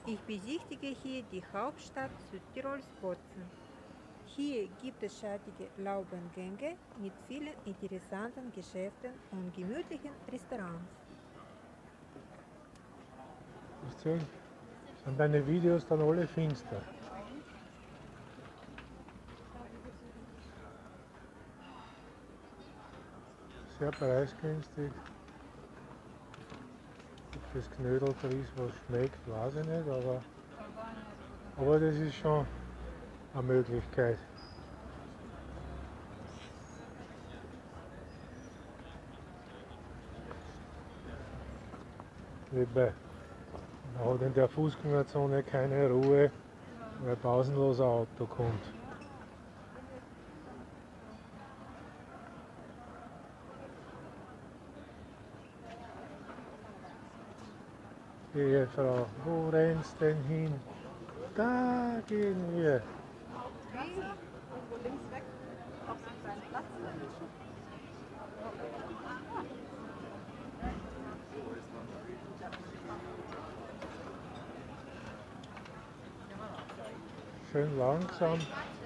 Ich besichtige hier die Hauptstadt Südtirols, Bozen. Hier gibt es schattige Laubengänge mit vielen interessanten Geschäften und gemütlichen Restaurants. Sind deine Videos dann alle finster? Sehr preisgünstig. Ob das Knödel da ist, was schmeckt, weiß ich nicht, aber das ist schon eine Möglichkeit. Man hat in der Fußgängerzone keine Ruhe, weil pausenlos ein Auto kommt. Ehefrau, wo rennst denn hin? Da gehen wir. Irgendwo links weg auf so einen kleinen Platz. Schön langsam.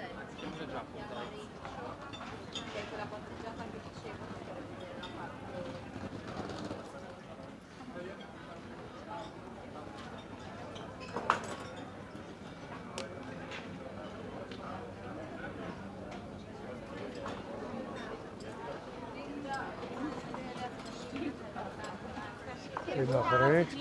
Geh nach rechts.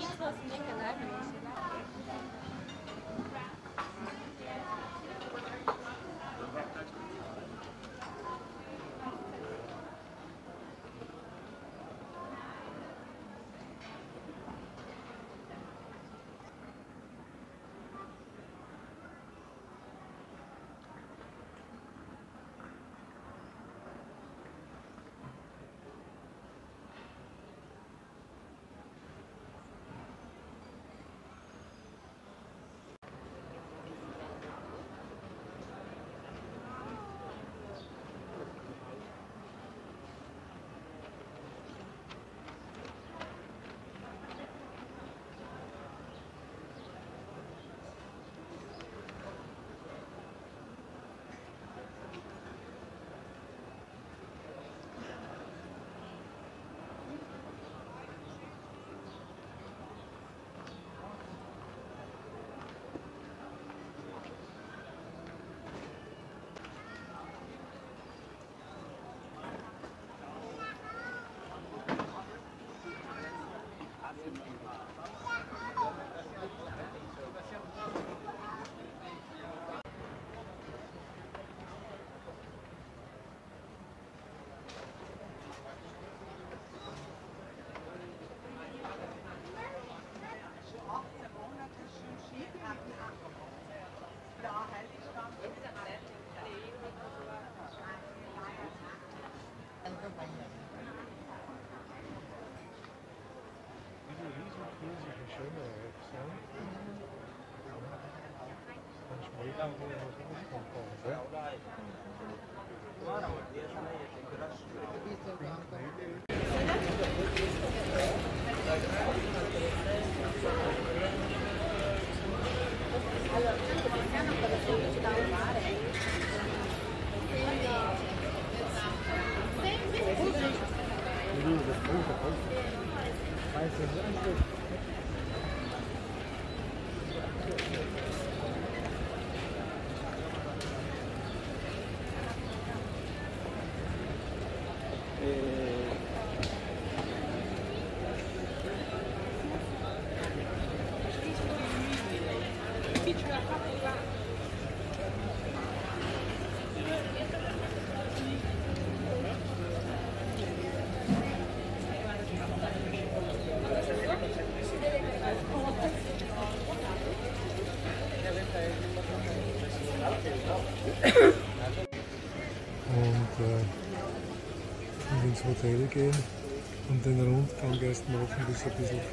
Und ins Hotel gehen und den Rundgang erst machen, bis ein bisschen.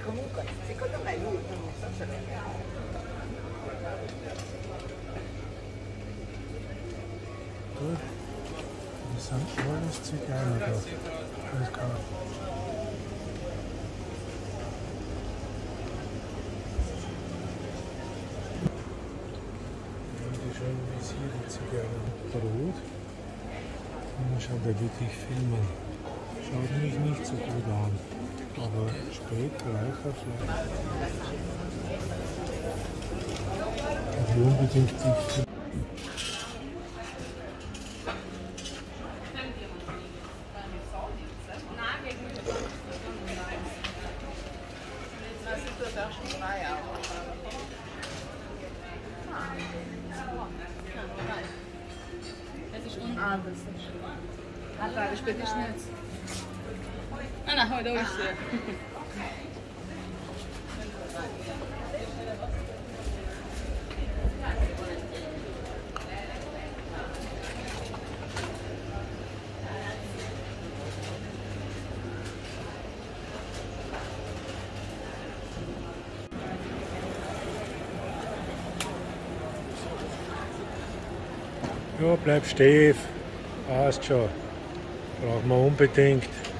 comunque, secondo me lui non so se lo Gut, das sind alles Zigeuner da. Alles klar. Die schön visierte Zigeuner. Brot. Und man schaut da wirklich filmen. Schaut mich nicht so gut an. Aber Speck, Räucherfleisch. Ich will unbedingt die Ah, das ist schön. Ah, ich bin nicht schnell. Ah, na, heute ist es. Ja, bleib steif. Passt schon. Brauchen wir unbedingt.